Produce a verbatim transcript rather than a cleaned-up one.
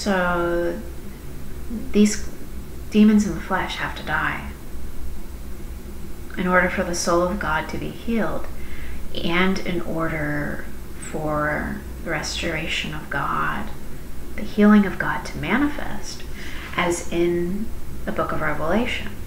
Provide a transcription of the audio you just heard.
So these demons in the flesh have to die in order for the soul of God to be healed, and in order for the restoration of God, the healing of God to manifest, as in the book of Revelation.